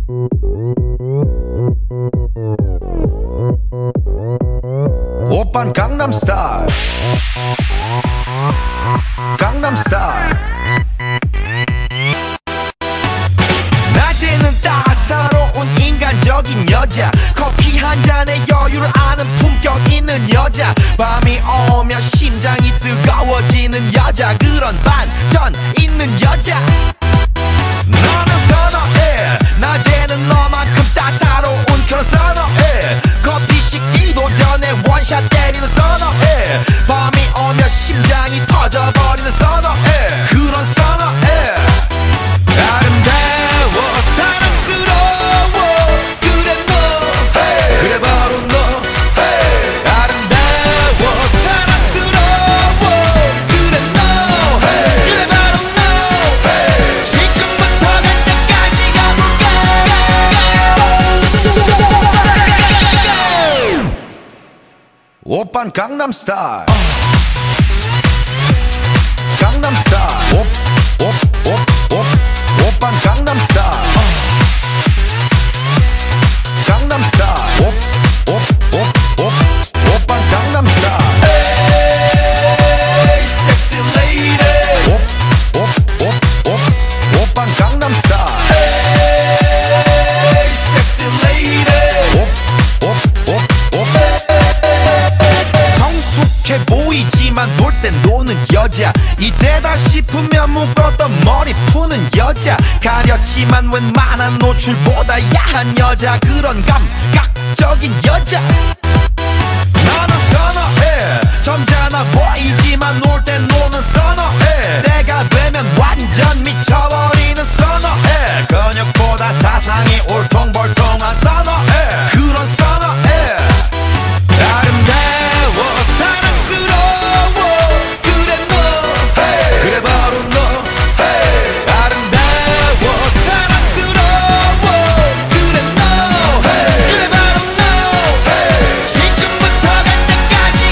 오빤 강남스타일 강남스타일 낮에는 따사로운 인간적인 여자 커피 한 잔에 여유를 아는 품격 있는 여자 밤이 오면 심장이 뜨거워지는 여자 그런 반전 있는 여자 너는 선호해 낮에는 너만큼 따사로운 그런 선호해 커피 식기도 전에 원샷 때리는 선호해 밤이 오면 심장이 터져버리는 선호해 그런 선호해 아름다워 사랑스러워 그래 너 hey. 그래 바로 너 hey. 아름다워 사랑스러워 그래 너 hey. 그래 바로 너 hey. 지금부터 갈 때까지 가볼까 오빤 강남스타일 강남스타일 오빤 강남스타일 강남스타일 오빤 강남스타일 에이 섹시 레이디 오빤 강남스타일 에이 섹시 레이디 성숙해 보이지만 놀 땐 노는 여자 이때다 싶으면 묶었던 머리 푸는 여자 가렸지만 웬만한 노출보다 야한 여자 그런 감각적인 여자 나는 선호해 점잖아 보이지만 놀 땐 노는 선호해 내가 되면 완전 미쳐버리는 선호해 근육보다 사상이 울퉁불퉁한 선호해 그런 선호해 아름다워 사랑스러워 그래 너 hey. 그래 바로 너 hey. 아름다워 사랑스러워 그래 너 hey. 그래 바로 너 hey. 지금부터 갈 때까지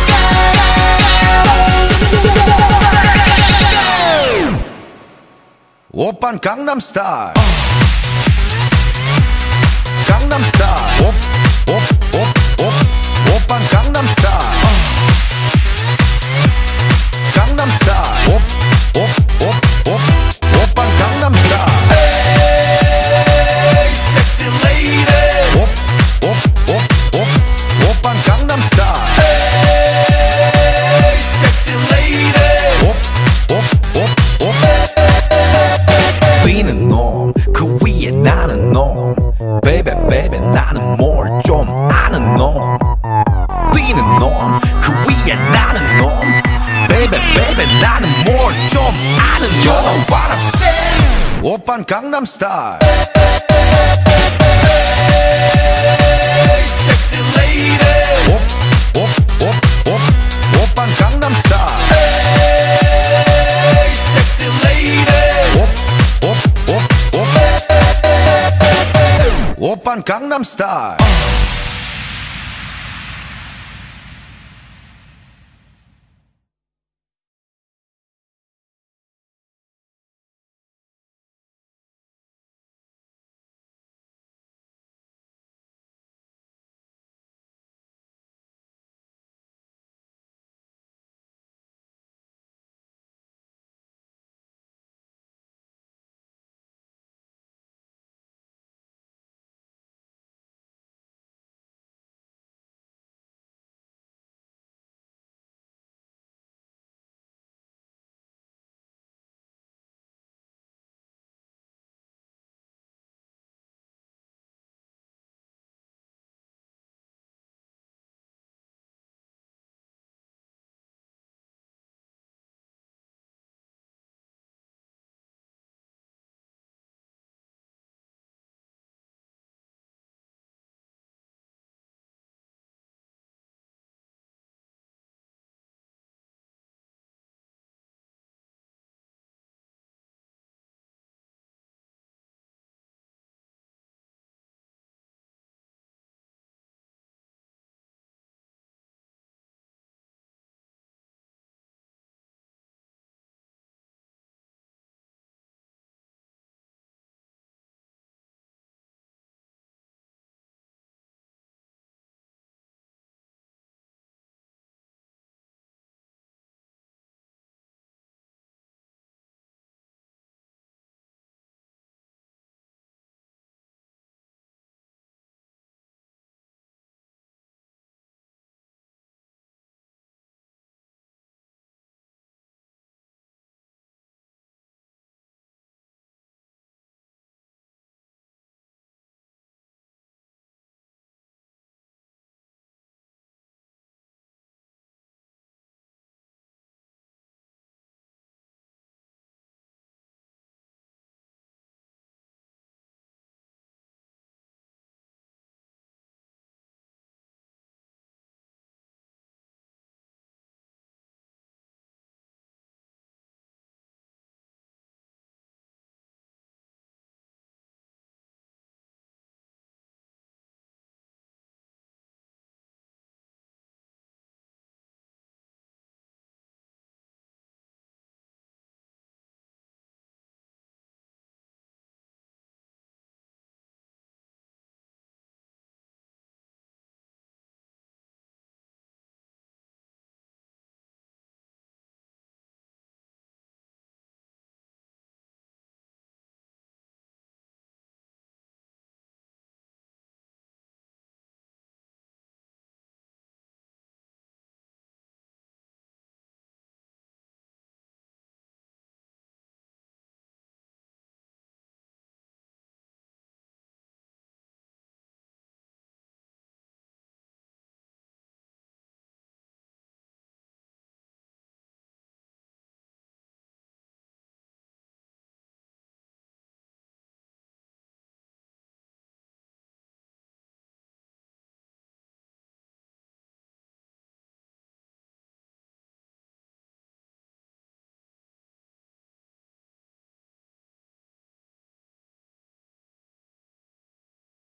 가볼까 오빤 강남스타일 강남스타일 오빤 강남스타일 강남스타일 오빤 강남스타일 에이 섹시 레이디 오빤 강남스타일 에이 섹시 레이디 뛰는 놈 그 위에 나는 놈 베이베 베이베 나는 뭘 좀 아는 놈 뛰는 놈 그 위에 나는 놈 베이베 베이베 나는 뭘 좀 아는 놈 You know what I'm saying 오빤 강남스타일 섹시 레이디 오빤 강남스타일 섹시 레이디 오빤 강남스타일